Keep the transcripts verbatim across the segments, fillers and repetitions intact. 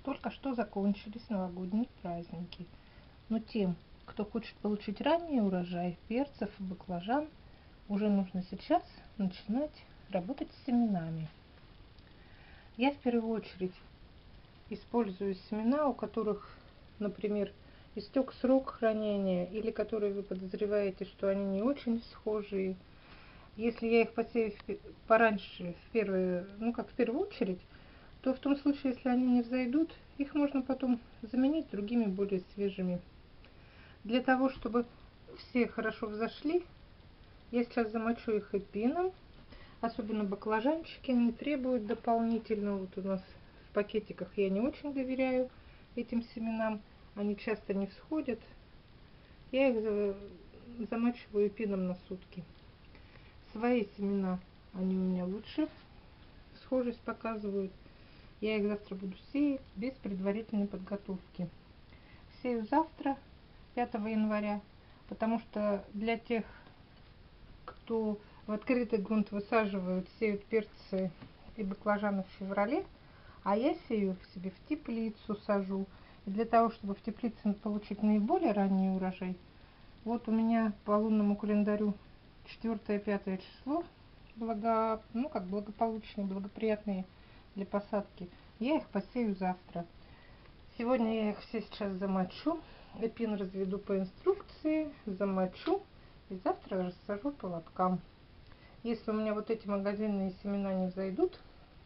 Только что закончились новогодние праздники, но тем, кто хочет получить ранний урожай перцев и баклажан, уже нужно сейчас начинать работать с семенами. Я в первую очередь использую семена, у которых, например, истек срок хранения, или которые вы подозреваете, что они не очень схожие. Если я их посею пораньше, в первую, ну как в первую очередь, то в том случае, если они не взойдут, их можно потом заменить другими более свежими. Для того, чтобы все хорошо взошли, я сейчас замочу их эпином. Особенно баклажанчики, они требуют дополнительно. Вот у нас в пакетиках я не очень доверяю этим семенам. Они часто не всходят. Я их замачиваю эпином на сутки. Свои семена, они у меня лучше схожесть показывают. Я их завтра буду сеять без предварительной подготовки. Сею завтра, пятого января, потому что для тех, кто в открытый грунт высаживают, сеют перцы и баклажаны в феврале, а я сею в себе в теплицу, сажу. И для того, чтобы в теплице получить наиболее ранний урожай, вот у меня по лунному календарю четвёртое-пятое число, благо, ну как благополучные, благоприятные для посадки. Я их посею завтра. Сегодня я их все сейчас замочу, эпин разведу по инструкции, замочу и завтра рассажу по лоткам. Если у меня вот эти магазинные семена не взойдут,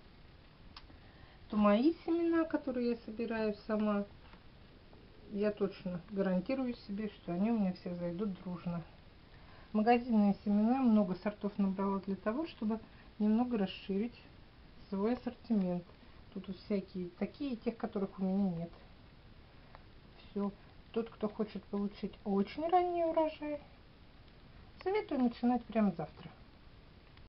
то мои семена, которые я собираю сама, я точно гарантирую себе, что они у меня все взойдут дружно. Магазинные семена много сортов набрала для того, чтобы немного расширить свой ассортимент. Тут вот всякие такие, тех, которых у меня нет. Все. Тот, кто хочет получить очень ранний урожай, советую начинать прямо завтра.